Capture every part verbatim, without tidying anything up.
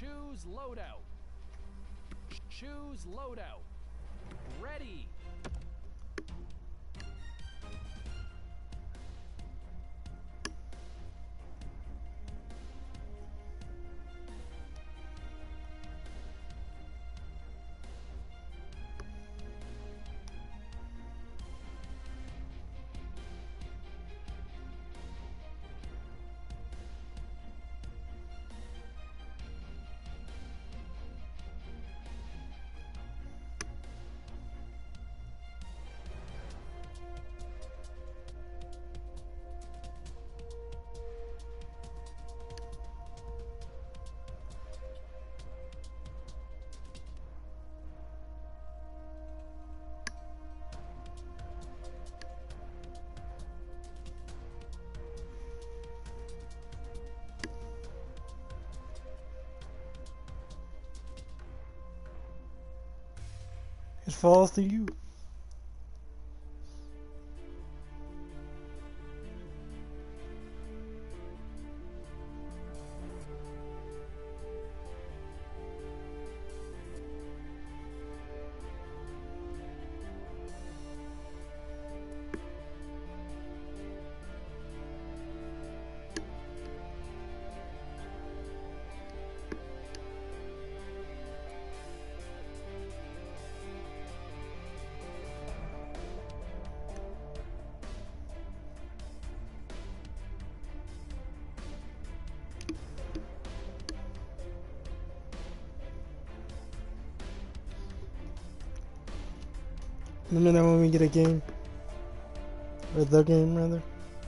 Choose loadout. Choose loadout. Ready. It falls to you. Remember that when we get a game? Or the game, rather?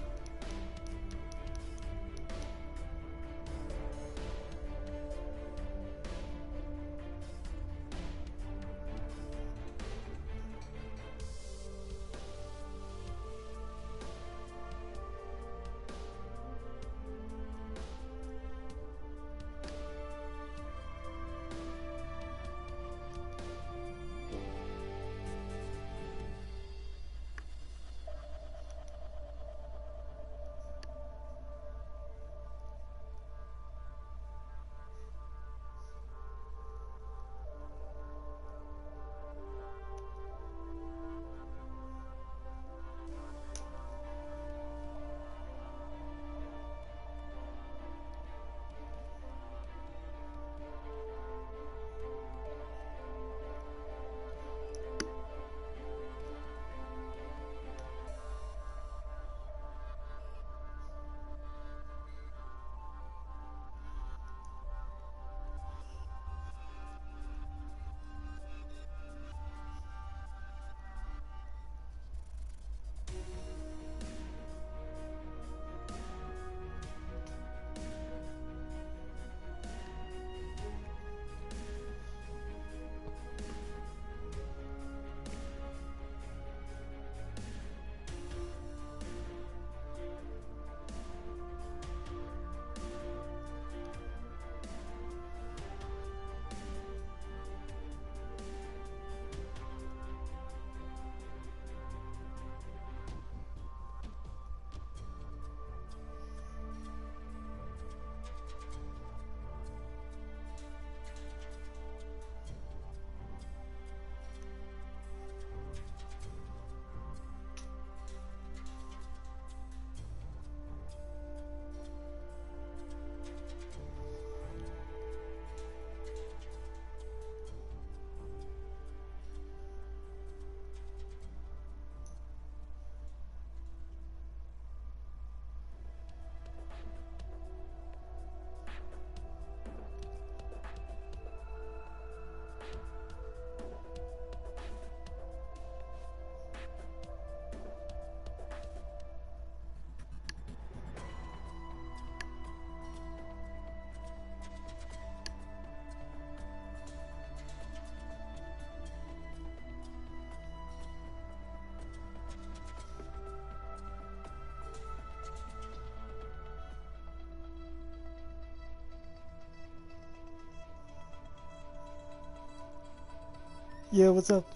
Yeah, what's up?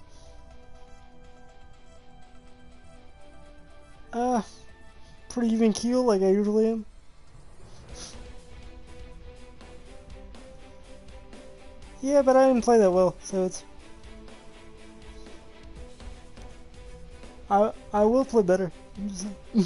Uh, pretty even keel like I usually am. Yeah, but I didn't play that well, so it's... I I will play better. I'm just saying.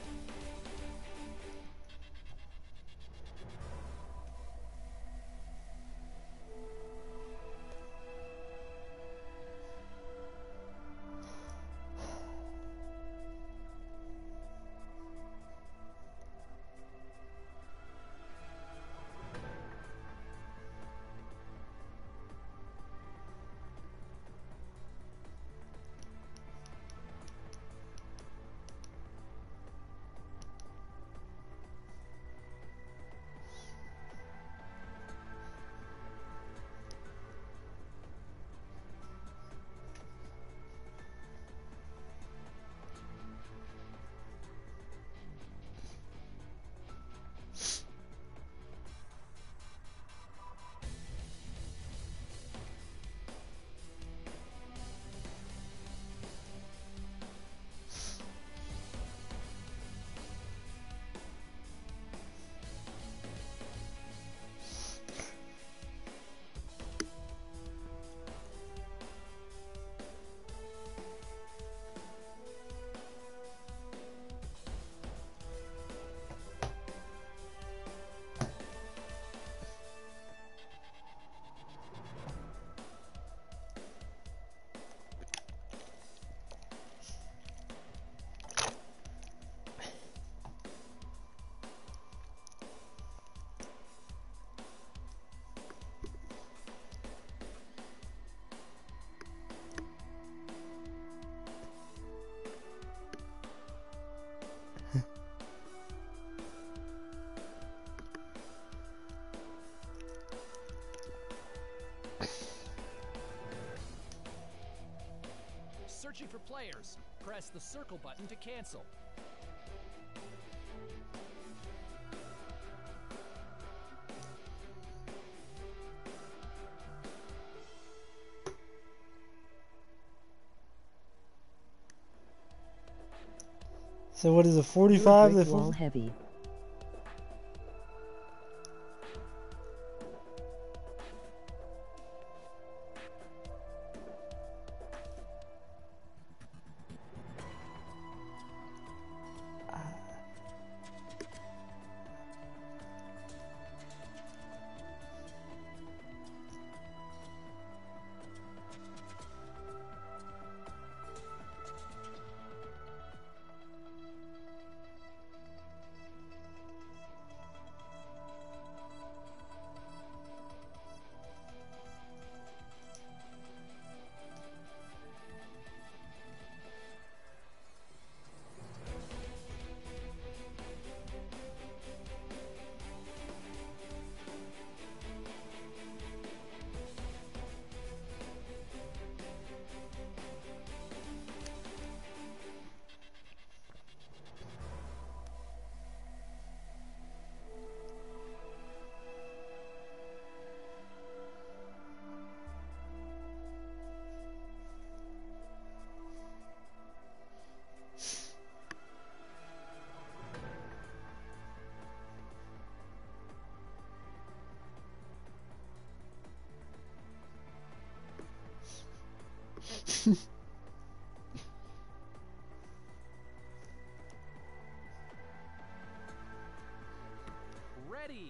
Searching for players. Press the circle button to cancel. So what is it, forty-five? Brick The wall forty? heavy. Ready.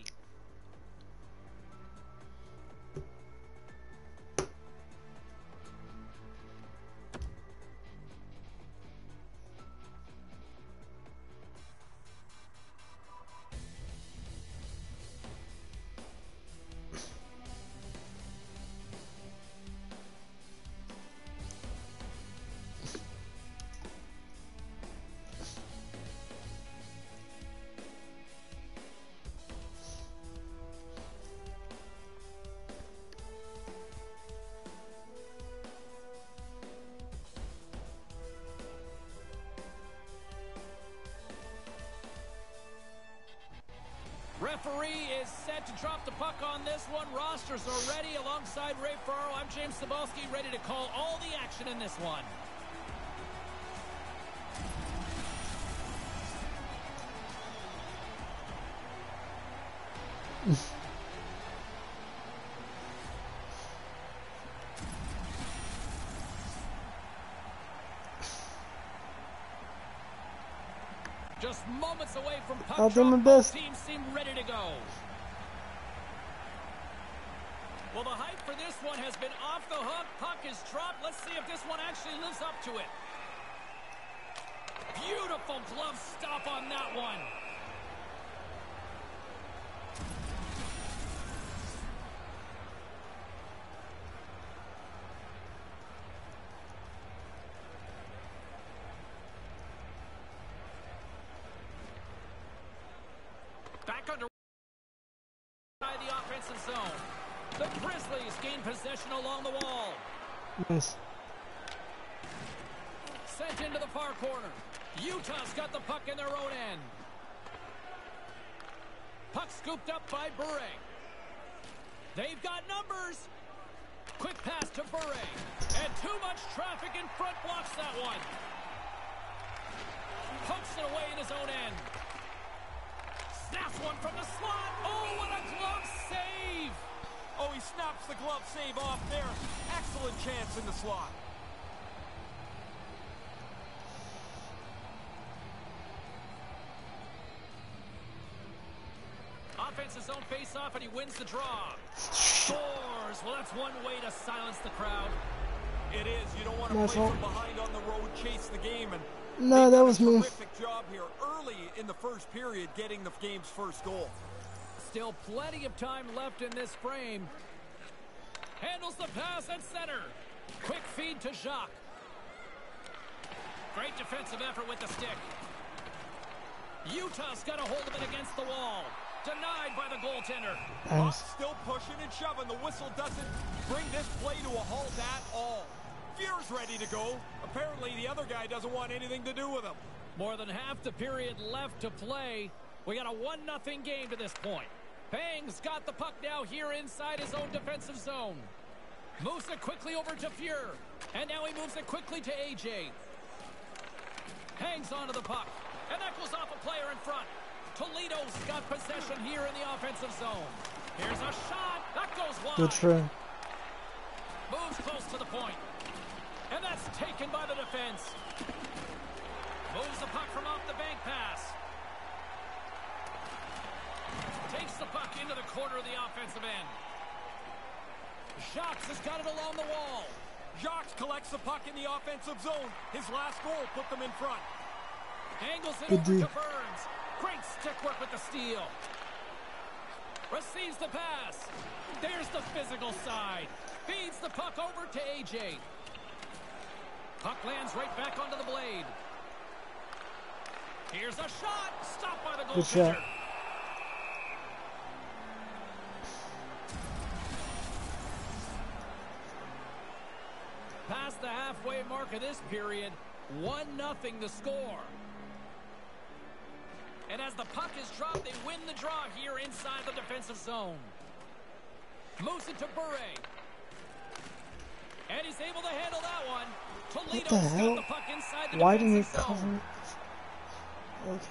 Referee is set to drop the puck on this one. Rosters are ready alongside Ray Ferraro. I'm James Cebulski, ready to call all the action in this one. moments away from puck I'll do my drop. best. Both teams seem ready to go. Well, the hype for this one has been off the hook. Puck is dropped. Let's see if this one actually lives up to it. Beautiful glove stop on that one. Back under by the offensive zone. The Grizzlies gain possession along the wall. Nice. Sent into the far corner. Utah's got the puck in their own end. Puck scooped up by Bure. They've got numbers. Quick pass to Bure. And too much traffic in front blocks that one. Pokes it away in his own end. Snaps one from the slot. Oh, what a glove save. Oh, he snaps the glove save off there. Excellent chance in the slot. Offensive zone face-off, and he wins the draw. Scores. Well, that's one way to silence the crowd. It is. You don't want to My play fault. from behind on the road, chase the game. And No, that was me. Terrific job here early in the first period, getting the game's first goal. Still plenty of time left in this frame. Handles the pass at center. Quick feed to Jacques. Great defensive effort with the stick. Utah's got a hold of it against the wall. Denied by the goaltender. Nice. Still pushing and shoving. The whistle doesn't bring this play to a halt at all. Fuhr's ready to go. Apparently the other guy doesn't want anything to do with him. More than half the period left to play. We got a one nothing game to this point. Pang's got the puck now here inside his own defensive zone. Moves it quickly over to Fuhr. And now he moves it quickly to A J. Hangs onto the puck. And that goes off a player in front. Toledo's got possession here in the offensive zone. Here's a shot. That goes wide. Good try. Moves close to the point. And that's taken by the defense. Moves the puck from off the bank pass. Takes the puck into the corner of the offensive end. Jacques has got it along the wall. Jacques collects the puck in the offensive zone. His last goal put them in front. Angles it Good over D. to Burns. Great stick work with the steal. Receives the pass. There's the physical side. Feeds the puck over to A J. Puck lands right back onto the blade. Here's a shot. Stopped by the Good goaltender. shot. Past the halfway mark of this period, one nothing the score. And as the puck is dropped, they win the draw here inside the defensive zone. Moves it to Bure. And he's able to handle that one. Toledo's What the hell? got the puck inside the Why didn't he defensive cover zone. it? Okay.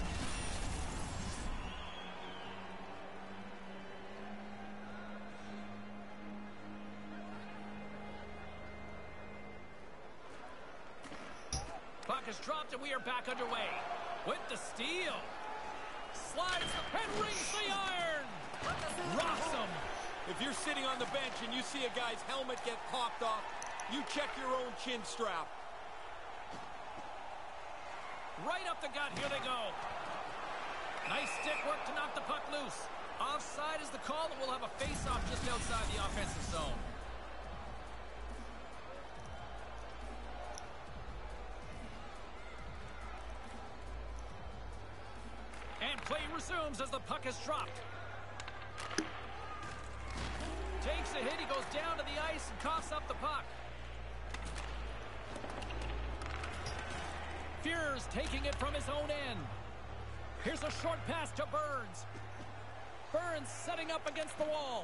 Puck is dropped and we are back underway. With the steal. Slides and rings the iron. Rocks him. If you're sitting on the bench and you see a guy's helmet get popped off, you check your own chin strap. Right up the gut. Here they go. Nice stick work to knock the puck loose. Offside is the call, and we'll have a face-off just outside the offensive zone. And play resumes as the puck is dropped. Takes a hit. He goes down to the ice and coughs up the puck. Fuhr's taking it from his own end. Here's a short pass to Burns. Burns setting up against the wall.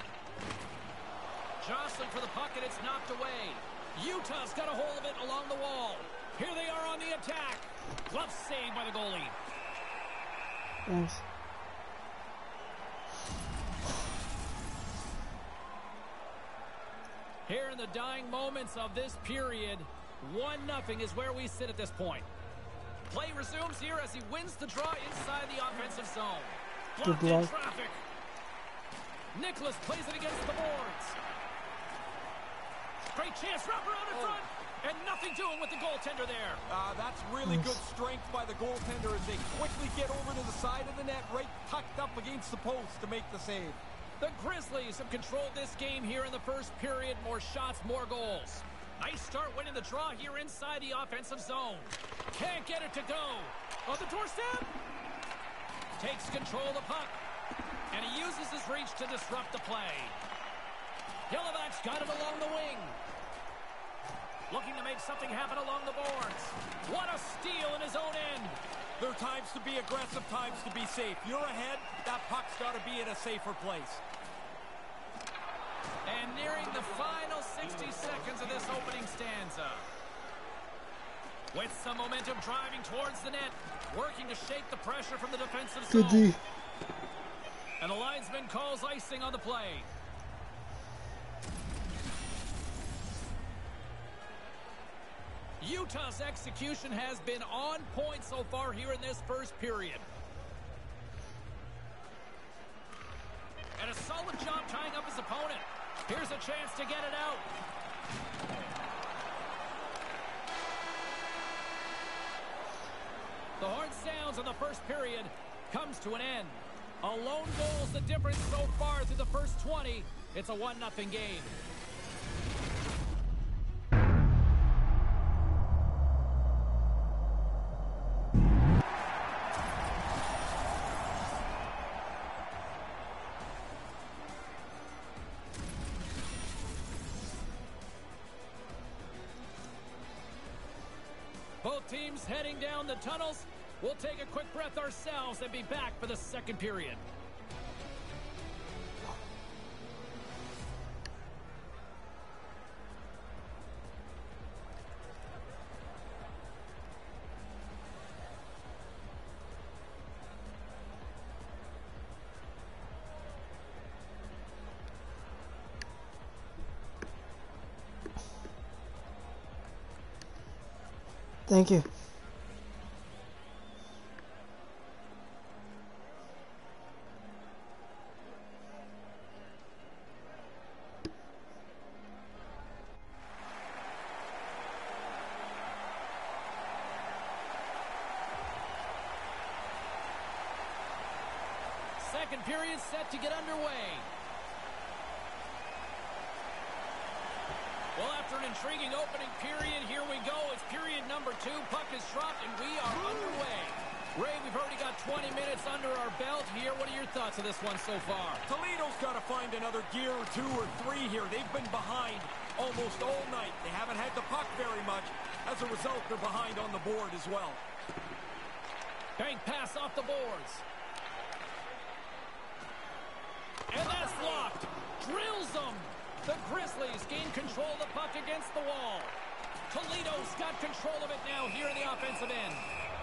Jostling for the puck, and it's knocked away. Utah's got a hold of it along the wall. Here they are on the attack. Glove saved by the goalie. Nice. Here in the dying moments of this period, one nothing is where we sit at this point. Play resumes here as he wins the draw inside the offensive zone. Good Blocked in block. traffic. Nicholas plays it against the boards. Great chance, wrap around in front. And nothing doing with the goaltender there. Uh, that's really good strength by the goaltender as they quickly get over to the side of the net, right tucked up against the post to make the save. The Grizzlies have controlled this game here in the first period. More shots, more goals. Nice start winning the draw here inside the offensive zone. Can't get it to go. On the doorstep. Takes control of the puck. And he uses his reach to disrupt the play. Yellowback's got it along the wing. Looking to make something happen along the boards. What a steal in his own end. There are times to be aggressive, times to be safe. You're ahead, that puck's got to be in a safer place. And nearing the final sixty seconds of this opening stanza. With some momentum driving towards the net. Working to shake the pressure from the defensive Good zone. D. And the linesman calls icing on the play. Utah's execution has been on point so far here in this first period. And a solid job tying up his opponent. Here's a chance to get it out. The horn sounds in the first period comes to an end. A lone goal's the difference so far through the first twenty. It's a one nothing game. Both teams heading down the tunnels. We'll take a quick breath ourselves and be back for the second period. Thank you. Second period set to get underway. Well, after an intriguing opening period, here we go. It's period number two. Puck is dropped, and we are underway. Ray, we've already got twenty minutes under our belt here. What are your thoughts of this one so far? Toledo's got to find another gear or two or three here. They've been behind almost all night. They haven't had the puck very much. As a result, they're behind on the board as well. Bank pass off the boards. And that's blocked. Drills them. The Grizzlies gain control of the puck against the wall. Toledo's got control of it now here in the offensive end.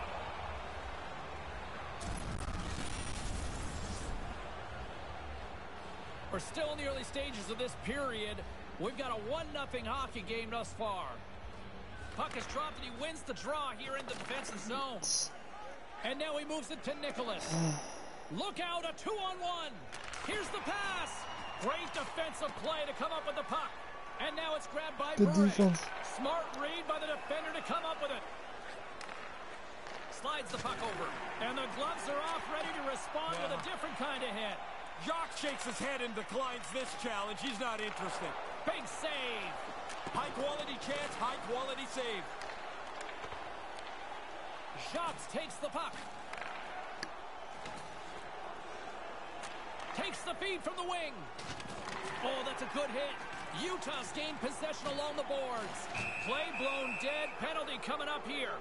We're still in the early stages of this period. We've got a one nothing hockey game thus far. Puck is dropped and he wins the draw here in the defensive zone. And now he moves it to Nicholas. Look out, a two-on-one. Here's the pass. Great defensive play to come up with the puck. And now it's grabbed by Good Bure. defense. Smart read by the defender to come up with it. Slides the puck over. And the gloves are off, ready to respond yeah. with a different kind of hit. Jacques shakes his head and declines this challenge. He's not interested. Big save. High-quality chance, high-quality save. Jacques takes the puck. Takes the feed from the wing. Oh, that's a good hit. Utah's gained possession along the boards. Play blown dead. Penalty coming up here.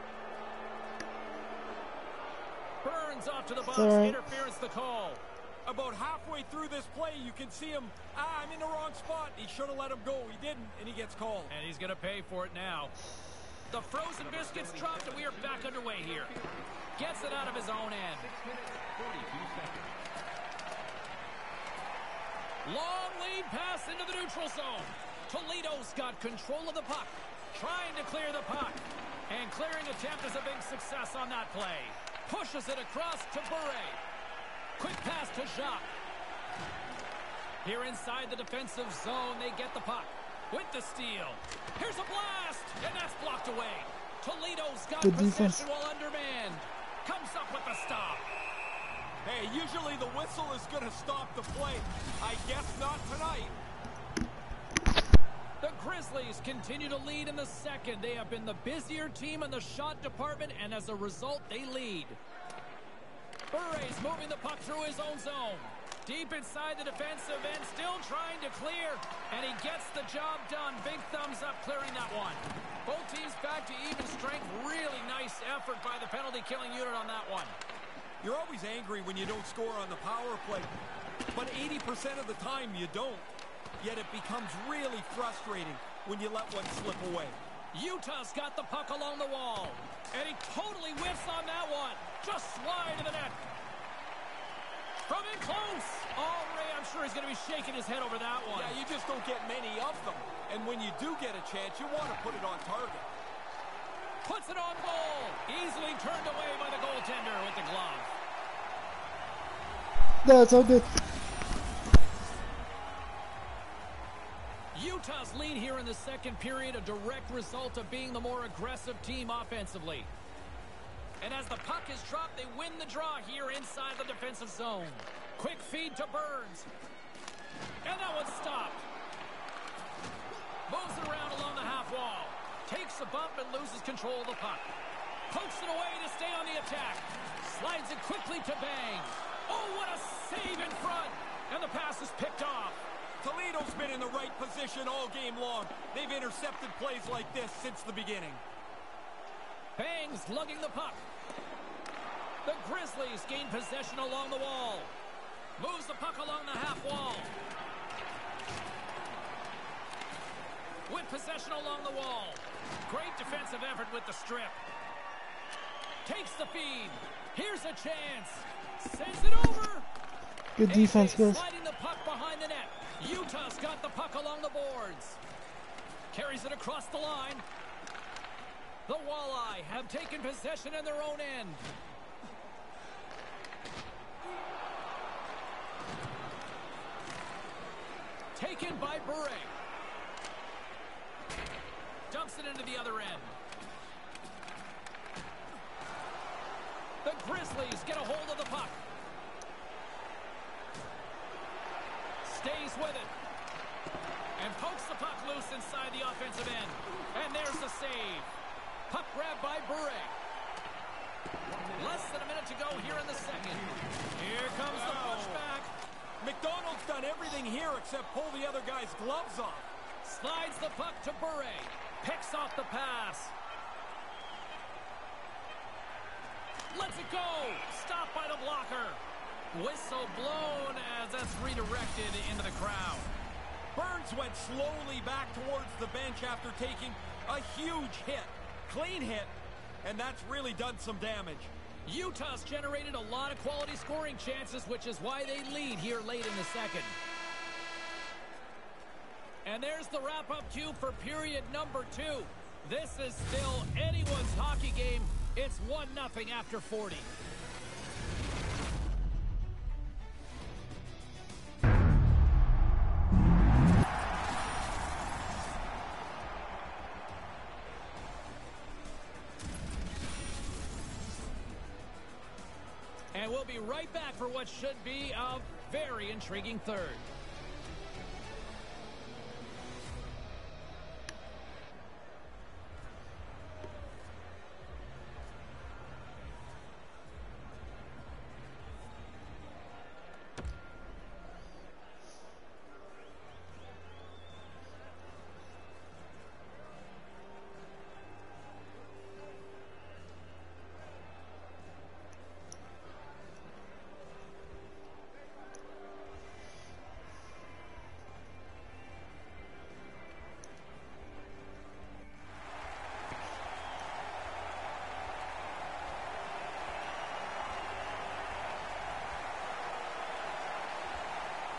Burns off to the box. Sorry. Interference the call. About halfway through this play, you can see him. Ah, I'm in the wrong spot. He should have let him go. He didn't, and he gets called. And he's going to pay for it now. The frozen biscuits dropped, and we are back underway here. Gets it out of his own end. Long lead pass into the neutral zone. Toledo's got control of the puck. Trying to clear the puck. And clearing attempt is a big success on that play. Pushes it across to Bure. Quick pass to Jacques. Here inside the defensive zone, they get the puck. With the steal. Here's a blast! And that's blocked away. Toledo's got Good possession defense. while undermanned. Comes up with the stop. Hey, usually the whistle is going to stop the play. I guess not tonight. The Grizzlies continue to lead in the second. They have been the busier team in the shot department, and as a result, they lead. Bure's moving the puck through his own zone. Deep inside the defensive end, still trying to clear, and he gets the job done. Big thumbs up clearing that one. Both teams back to even strength. Really nice effort by the penalty-killing unit on that one. You're always angry when you don't score on the power play, but eighty percent of the time you don't. Yet it becomes really frustrating when you let one slip away. Utah's got the puck along the wall, and he totally whiffs on that one. Just slide to the net. From in close. Oh, Ray, I'm sure he's going to be shaking his head over that one. Yeah, you just don't get many of them. And when you do get a chance, you want to put it on target. Puts it on goal. Easily turned away by the goaltender with the glove. That's all good. Utah's lead here in the second period, a direct result of being the more aggressive team offensively. And as the puck is dropped, they win the draw here inside the defensive zone. Quick feed to Burns. And that one's stopped. Moves it around along the half wall. Takes a bump and loses control of the puck. Pokes it away to stay on the attack. Slides it quickly to Bang. Oh, what a save in front. And the pass is picked off. Toledo's been in the right position all game long. They've intercepted plays like this since the beginning. Bang's lugging the puck. The Grizzlies gain possession along the wall. Moves the puck along the half wall. With possession along the wall. Great defensive effort with the strip. Takes the feed. Here's a chance. Sends it over. Good defense, guys. Sliding the puck behind the net. Utah's got the puck along the boards. Carries it across the line. The Walleye have taken possession in their own end. Taken by Bure. Dumps it into the other end. The Grizzlies get a hold of the puck. Stays with it. And pokes the puck loose inside the offensive end. And there's the save. Puck grab by Bure. Less than a minute to go here in the second. Here comes the pushback. McDonald's done everything here except pull the other guy's gloves off. Slides the puck to Bure. Picks off the pass. Lets it go. Stopped by the blocker. Whistle blown as that's redirected into the crowd. Burns went slowly back towards the bench after taking a huge hit. Clean hit, and that's really done some damage. Utah's generated a lot of quality scoring chances, which is why they lead here late in the second. And there's the wrap-up cue for period number two. This is still anyone's hockey game. It's one nothing after forty. And we'll be right back for what should be a very intriguing third.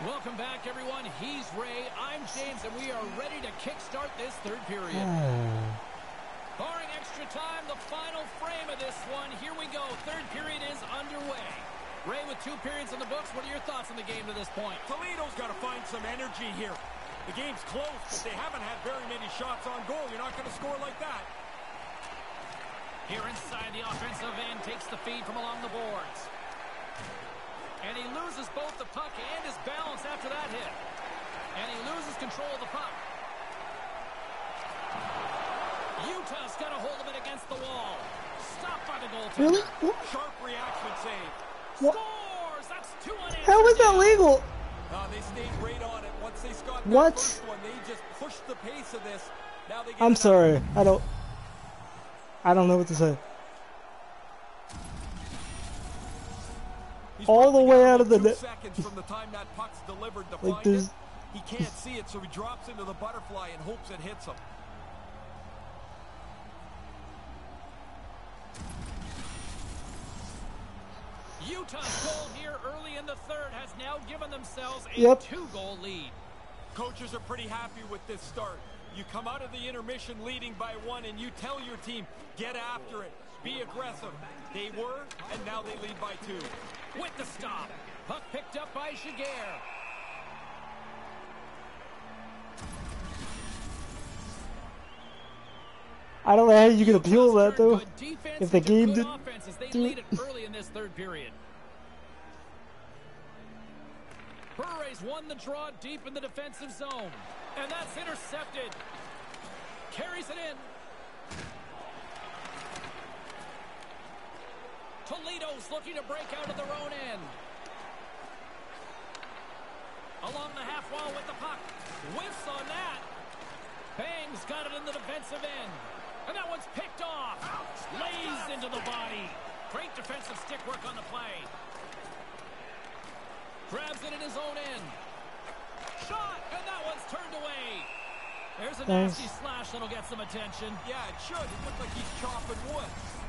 Welcome back, everyone. He's Ray. I'm James, and we are ready to kickstart this third period. Oh. Barring extra time, the final frame of this one. Here we go. Third period is underway. Ray, with two periods in the books, what are your thoughts on the game to this point? Toledo's got to find some energy here. The game's close, but they haven't had very many shots on goal. You're not going to score like that. Here inside the offensive end, takes the feed from along the boards. And he loses both the puck and his balance after that hit. And he loses control of the puck. Utah's got a hold of it against the wall. Stopped by the goaltender. Really? What? Sharp reaction save. What? Scores! That's two unanswered. How is that legal? Uh, they stayed right on it. Once they got What? that first one, they just pushed the pace of this. Now they get I'm another. sorry. I don't. I don't know what to say. He's All the probably way got out of the about two net. seconds from the time that puck's delivered to Like find there's- it. He can't see it, so he drops into the butterfly and hopes it hits him. Utah's goal here early in the third has now given themselves a Yep. two-goal lead. Coaches are pretty happy with this start. You come out of the intermission leading by one, and you tell your team, get after it, be aggressive. They were, and now they lead by two. With the stop. Puck picked up by Jaguar. I don't know how you can appeal Utah's that though. turned good defense If the into game good did offense as they do lead it. it early in this third period. Burray's won the draw deep in the defensive zone. And that's intercepted. Carries it in. Toledo's looking to break out of their own end. Along the half wall with the puck. Whiffs on that. Bangs got it in the defensive end. And that one's picked off. Lays into the body. Great defensive stick work on the play. Grabs it in his own end. Shot, and that one's turned away. There's a Nice. nasty slash that'll get some attention. Yeah, it should. It looked like he's chopping wood.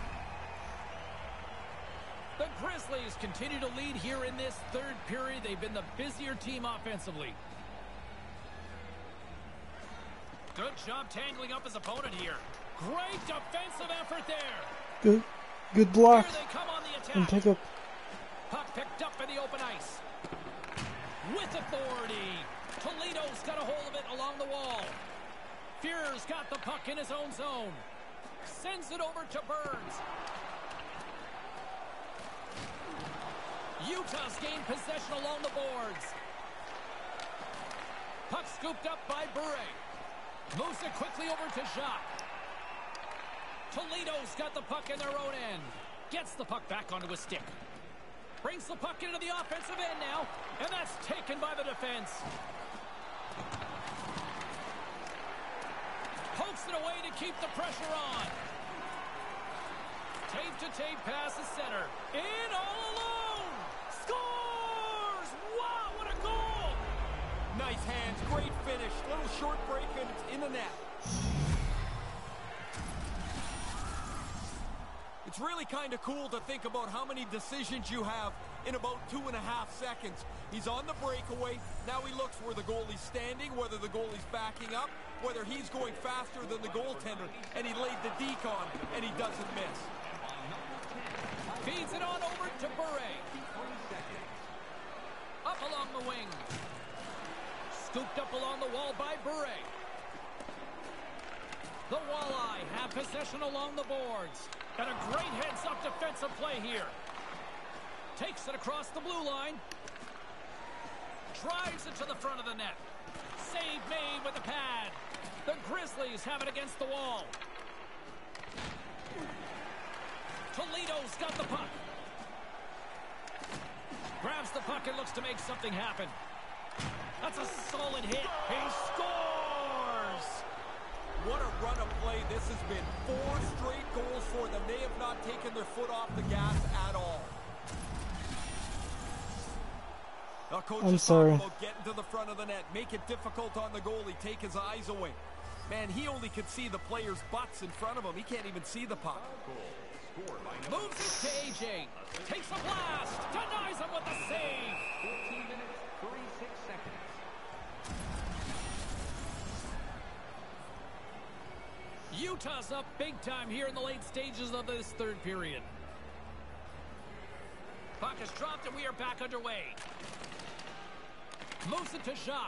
The Grizzlies continue to lead here in this third period. They've been the busier team offensively. Good job tangling up his opponent here. Great defensive effort there. Good, good block Here they come on the and attack. pick up. Puck picked up in the open ice. With authority. Toledo's got a hold of it along the wall. Fuhrer's got the puck in his own zone. Sends it over to Burns. Utah's gained possession along the boards. Puck scooped up by Bure. Moves it quickly over to Jacques. Toledo's got the puck in their own end. Gets the puck back onto his stick. Brings the puck into the offensive end now. And that's taken by the defense. Pokes it away to keep the pressure on. Tape-to-tape pass is center. In all alone. Scores! Wow, what a goal! Nice hands, great finish. Little short break, and it's in the net. It's really kind of cool to think about how many decisions you have in about two and a half seconds. He's on the breakaway. Now he looks where the goalie's standing, whether the goalie's backing up, whether he's going faster than the goaltender, and he laid the deke on, and he doesn't miss. Feeds it on over to Bure. Up along the wing. Scooped up along the wall by Bure. The Walleye have possession along the boards. And a great heads-up defensive play here. Takes it across the blue line. Drives it to the front of the net. Save made with the pad. The Grizzlies have it against the wall. Toledo's got the puck. Grabs the puck and looks to make something happen. That's a solid hit. He scores! What a run of play. This has been four straight goals for them. They have not taken their foot off the gas at all. Now, coach I'm is sorry. talking about getting to the front of the net, make it difficult on the goalie, take his eyes away. Man, he only can see the players' butts in front of him. He can't even see the puck. Moves it to A J. Takes a blast. Denies him with the save. Utah's up big time here in the late stages of this third period. Puck is dropped and we are back underway. Moves it to Jacques.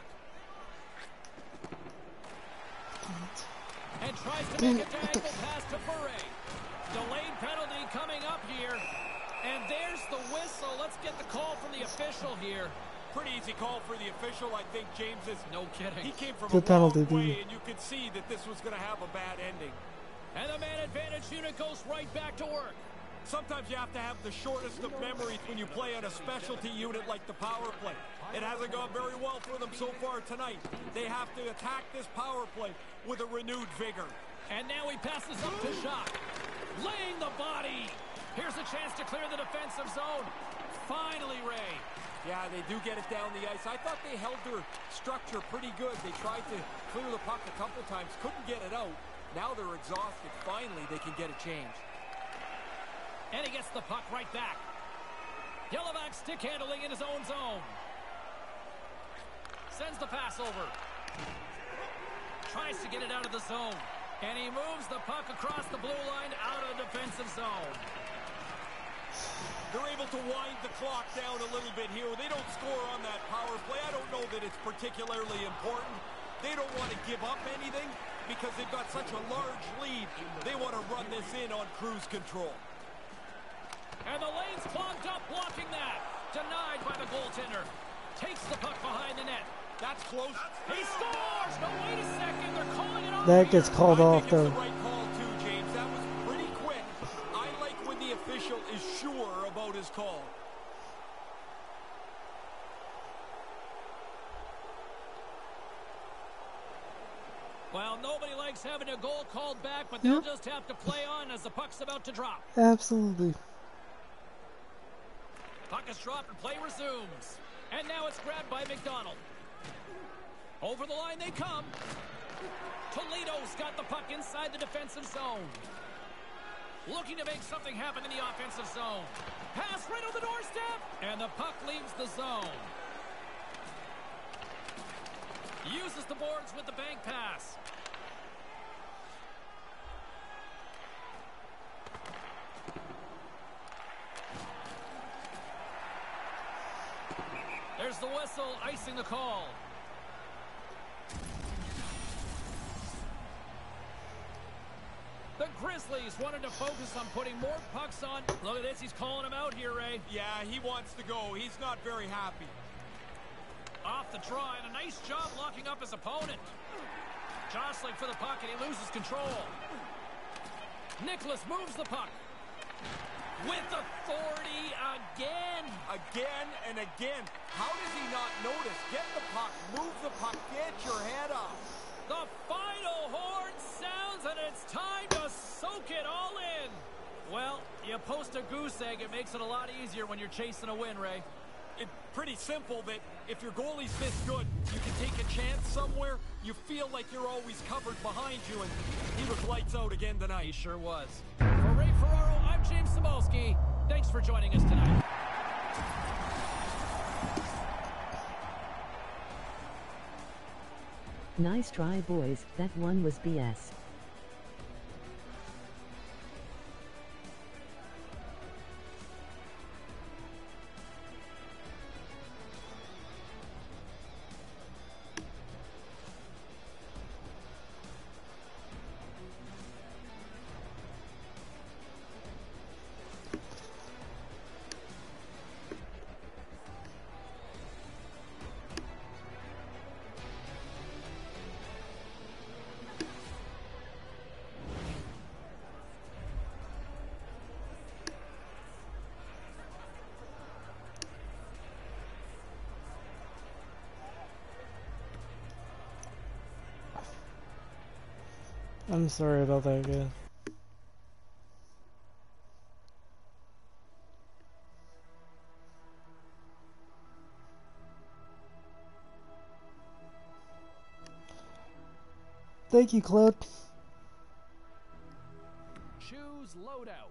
And tries to make a diagonal pass to Bure. Delayed penalty coming up here. And there's the whistle. Let's get the call from the official here. Pretty easy call for the official, I think, James. Is no kidding. He came from Good a penalty, long way, dude. and you could see that this was going to have a bad ending. And the man advantage unit goes right back to work. Sometimes you have to have the shortest of memories when you play on a specialty unit like the power play. It hasn't gone very well for them so far tonight. They have to attack this power play with a renewed vigor. And now he passes up to Jacques. Laying the body. Here's a chance to clear the defensive zone. Finally, Ray. Yeah, they do get it down the ice. I thought they held their structure pretty good. They tried to clear the puck a couple times, couldn't get it out. Now they're exhausted. Finally, they can get a change. And he gets the puck right back. Yellowback stick handling in his own zone. Sends the pass over. Tries to get it out of the zone. And he moves the puck across the blue line out of the defensive zone. They're able to wind the clock down a little bit here. They don't score on that power play. I don't know that it's particularly important. They don't want to give up anything because they've got such a large lead. They want to run this in on cruise control. And the lane's clogged up, blocking that. Denied by the goaltender. Takes the puck behind the net. That's close. He scores! No, wait a second. They're calling it off. That gets called I off, think though. it's the right call, too, James. That was pretty quick. I like when the official is sure about his call. Well, nobody likes having a goal called back, but they'll just have to play on as the puck's about to drop. Absolutely. Puck is dropped and play resumes. And now it's grabbed by McDonald. Over the line they come. Toledo's got the puck inside the defensive zone. Looking to make something happen in the offensive zone. Pass right on the doorstep. And the puck leaves the zone. Uses the boards with the bank pass. There's the whistle, icing the call. The Grizzlies wanted to focus on putting more pucks on. Look at this, he's calling him out here, Ray. Yeah, he wants to go. He's not very happy. Off the draw, and a nice job locking up his opponent. Jostling for the puck, and he loses control. Nicholas moves the puck. With authority again. Again and again. How does he not notice? Get the puck, move the puck, get your head up. The final horn sounds, and it's time to soak it all in. Well, you post a goose egg, it makes it a lot easier when you're chasing a win, Ray. It's pretty simple that if your goalie's this good, you can take a chance somewhere. You feel like you're always covered behind you, and he was lights out again tonight. He sure was. For Ray Ferraro, I'm James Cybulski. Thanks for joining us tonight. Nice try, boys. That one was B S. I'm sorry about that, guys. Thank you, Claude. Choose loadout.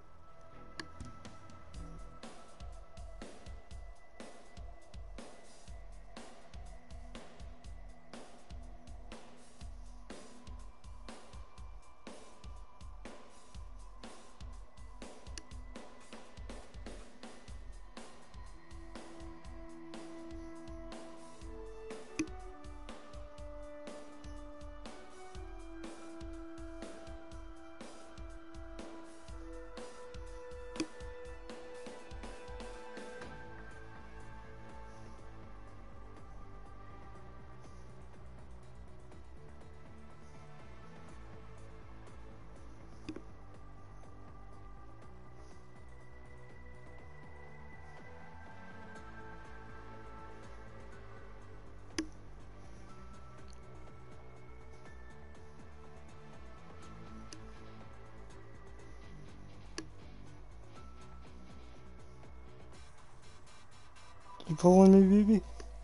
You pulling me, B B?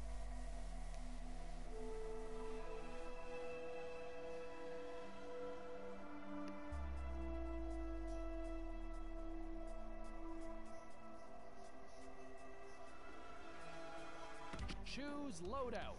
Choose loadout.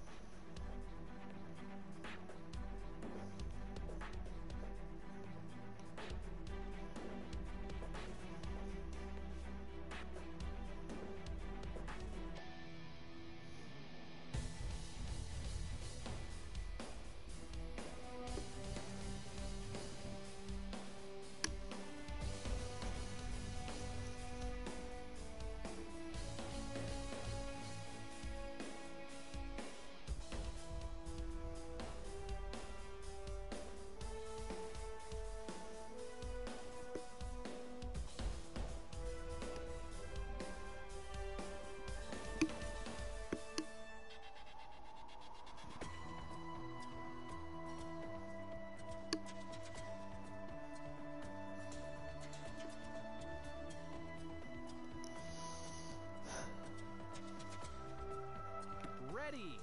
Ready.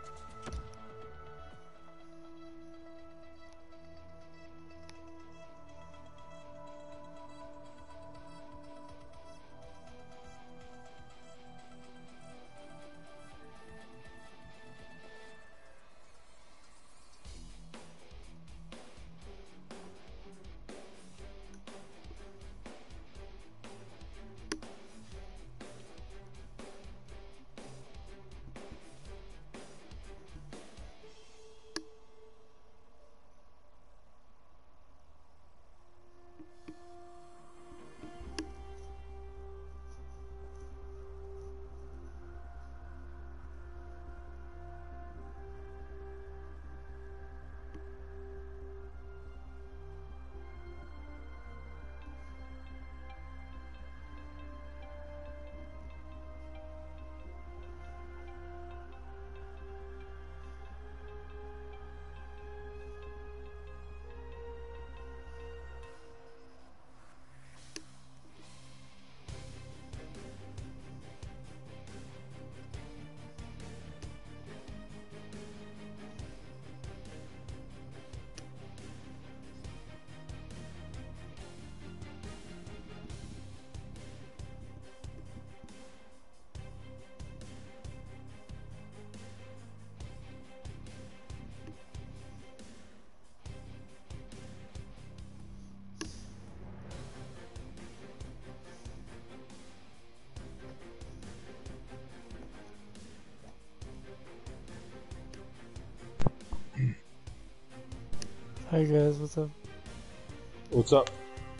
Hi guys, what's up? What's up?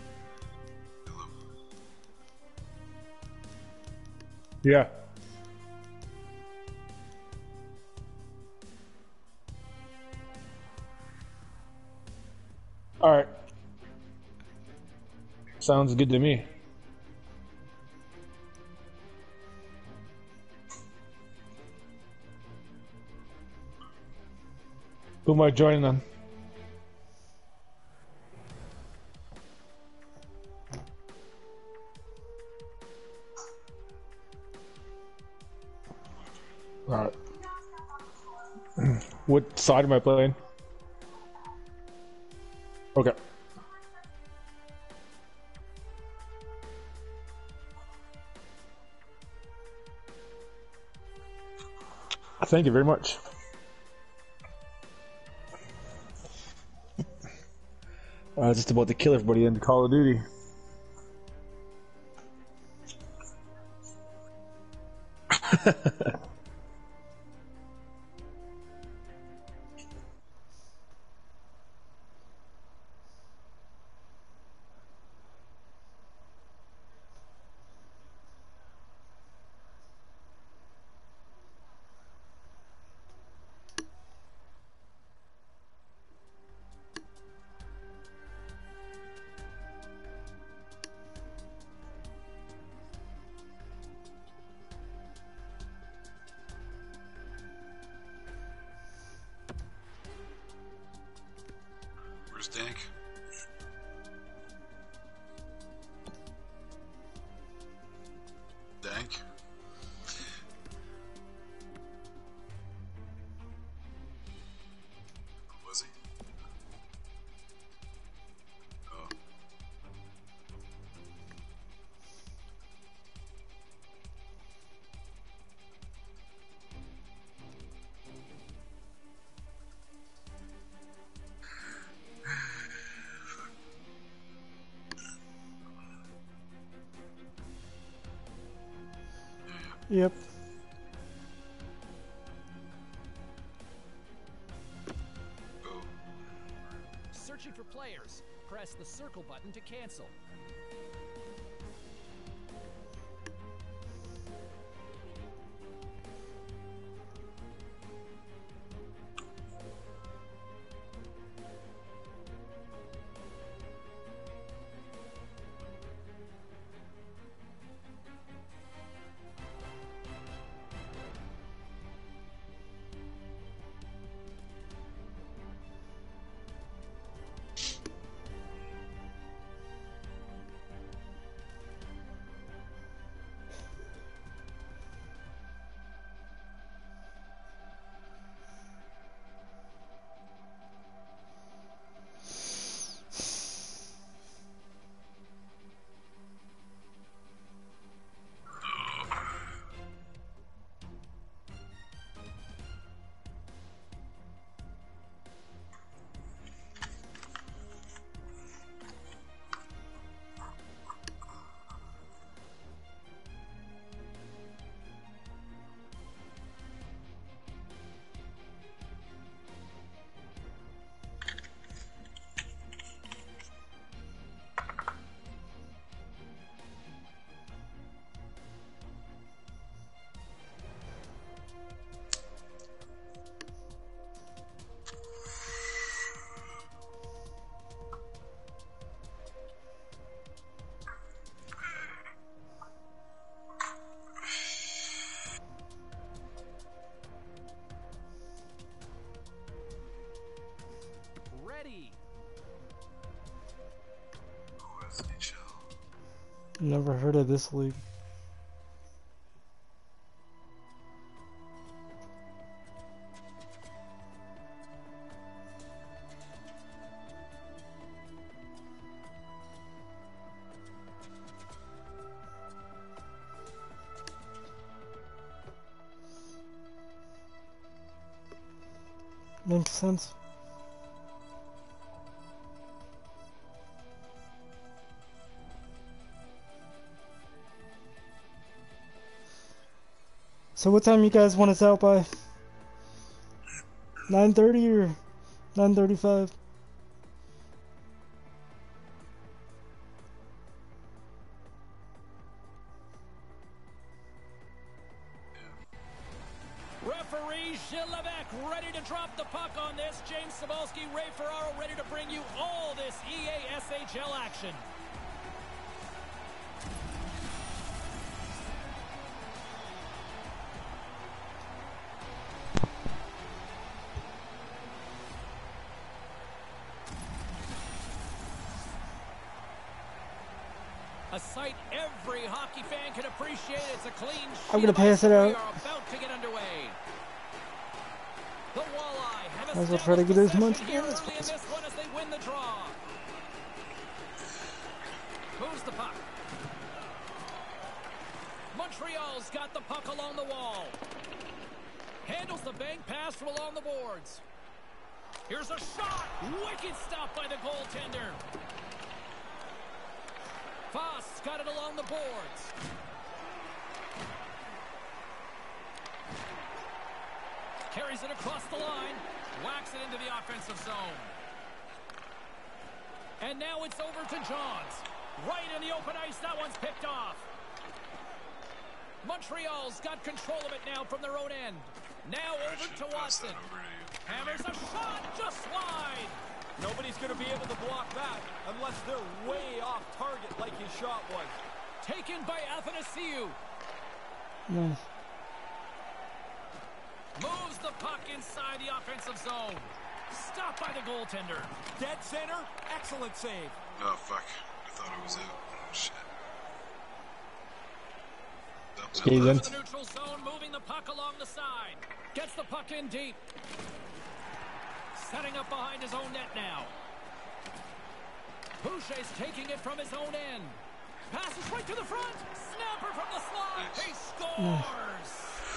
Yeah. All right. Sounds good to me. Who am I joining then? Alright. What side am I playing? Okay. Thank you very much. I was just about to kill everybody in Call of Duty. Where's Dank? Dank? Yep. Searching for players. Press the circle button to cancel. Ready. Never heard of this league. Makes sense. So what time you guys want us out by? nine thirty or nine thirty-five? Referee Gilevec ready to drop the puck on this. James Cybulski, Ray Ferraro ready to bring you all this E A S H L action. A sight every hockey fan can appreciate. It's a clean sheet. I'm gonna pass it out. We are about to get underway. The Walleye have Might as well try to get as much here as early in this one as they win the draw. Moves the puck. Montreal's got the puck along the wall. Handles the bank pass from along the boards. Here's a shot. Wicked stop by the goaltender. Foss got it along the boards. Carries it across the line. Whacks it into the offensive zone. And now it's over to Johns. Right in the open ice. That one's picked off. Montreal's got control of it now from their own end. Now over to Watson. Hammers a shot just wide. Nobody's going to be able to block that unless they're way off target like his shot was. Taken by Athanasiou. Nice. Moves the puck inside the offensive zone. Stopped by the goaltender. Dead center. Excellent save. Oh, fuck. I thought it was out. Oh, shit. That was Skate out. in. To the neutral zone, moving the puck along the side. Gets the puck in deep. Setting up behind his own net now. Boucher's taking it from his own end. Passes right to the front. Snapper from the slot. He scores.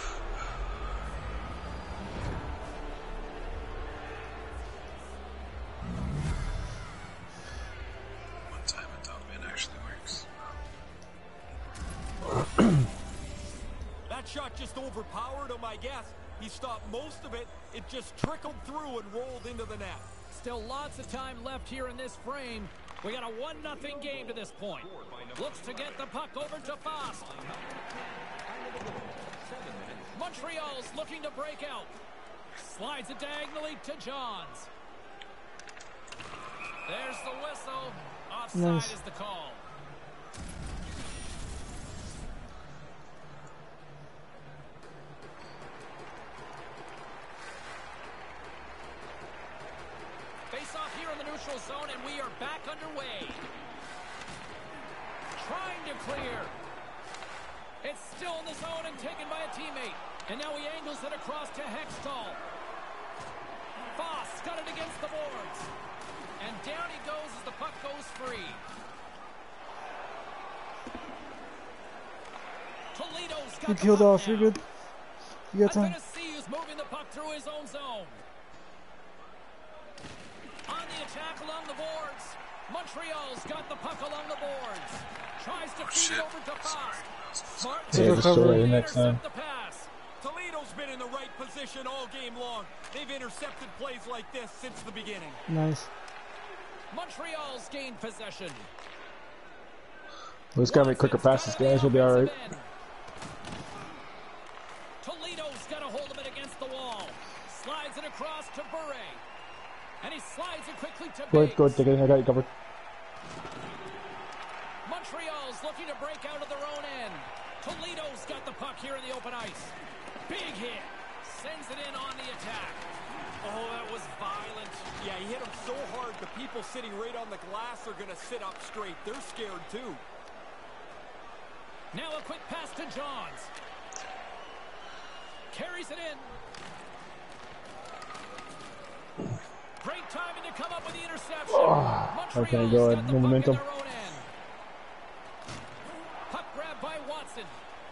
One time a top man actually works. That just overpowered him, I guess. He stopped most of it. It just trickled through and rolled into the net. Still lots of time left here in this frame. We got a one nothing game to this point. Looks to get the puck over to Fast. Montreal's looking to break out. Slides it diagonally to Johns. There's the whistle. Offside Nice. is the call. Face off here in the neutral zone, and we are back underway. Trying to clear. It's still in the zone and taken by a teammate. And now he angles it across to Hextall. Foss got it against the boards. And down he goes as the puck goes free. Toledo's got You the peeled puck off. now. You're good. You got I'm time. going to see who's moving the puck through his own zone. On the attack along the boards. Montreal's got the puck along the boards. Tries to Oh, feed shit. over to Fast. Smart Yeah, to just throw it in next time. intercept the pass. Toledo's been in the right position all game long. They've intercepted plays like this since the beginning. Nice. Montreal's gained possession. We just gotta make quicker passes, guys. We'll be alright. Toledo's got a hold of it against the wall. Slides it across to Bure. And he slides it quickly to Go ahead, Biggs. go ahead, take it. I got you covered. Montreal's looking to break out of their own end. Toledo's got the puck here in the open ice. Big hit. Sends it in on the attack. Oh, that was violent. Yeah, he hit him so hard, the people sitting right on the glass are going to sit up straight. They're scared, too. Now a quick pass to Johns. Carries it in. Great timing to come up with the interception. Oh, okay, go Montreal's ahead. got the No puck momentum. in their own end. Puck grab by Watson.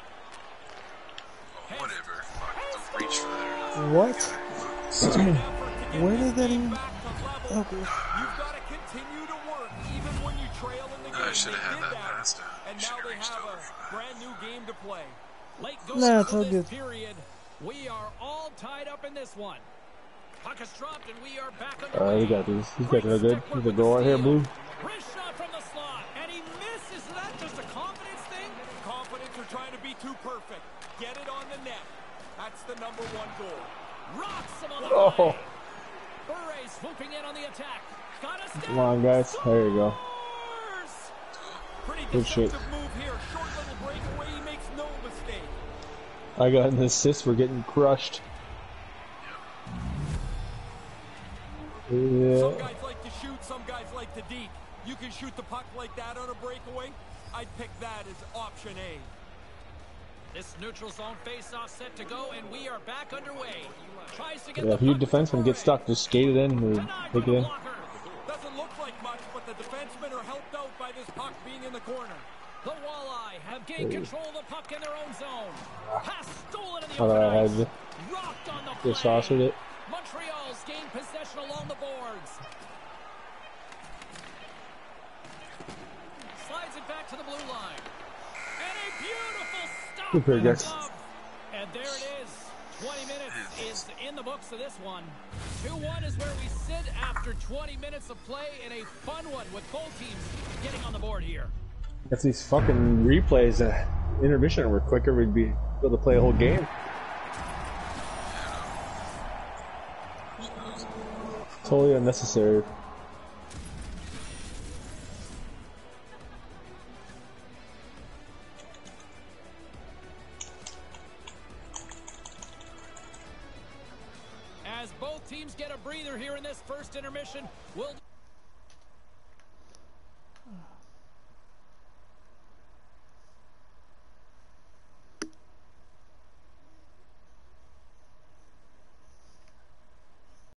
Oh, whatever. Fuck, don't reach for that. What? An effort to get Where this did that game even- back to level. Okay. You've got to continue to work even when you trail in the game. I should have They had did that pass down. and Should now have they reached have over a for that. brand new game to play. Late going Nah, it's for all this good. period. We are all tied up in this one. Puck is dropped and we are back Alright, underway. we got these. These guys are good. There's a goal right here, Blue. Wrist shot from the slot, and he misses. Is that just a confidence thing? Confidence or trying to be too perfect. Get it on the net. That's the number one goal. Rocks him on the Oh. play. Bure swooping in on the attack. Got us down. Come on, guys. There you go. Scores! Pretty Good shit. deceptive move here. Short little breakaway. He makes no mistake. I got an assist. We're getting crushed. Some Yeah. guys like to shoot, some guys like to deep. You can shoot the puck like that on a breakaway. I'd pick that as option A. This neutral zone face-off set to go, and we are back underway. Tries to get Yeah, the if you puck to defenseman get Bure. stuck, just skate it in or Denied take by it the in. blocker. Doesn't look like much, but the defensemen are helped out by this puck being in the corner. The Walleye have gained control of the puck in their own zone. Pass stolen in the Thought open I ice. had Rocked on the play. just saucered it. Montreal's gained possession along the boards. Slides it back to the blue line. And a beautiful stop. Good play, from the guys. glove. And there it is. twenty minutes is in the books of this one. two one is where we sit after twenty minutes of play, and a fun one with both teams getting on the board here. If these fucking replays, uh, intermission were quicker, we'd be able to play a whole game. Totally unnecessary. As both teams get a breather here in this first intermission, we'll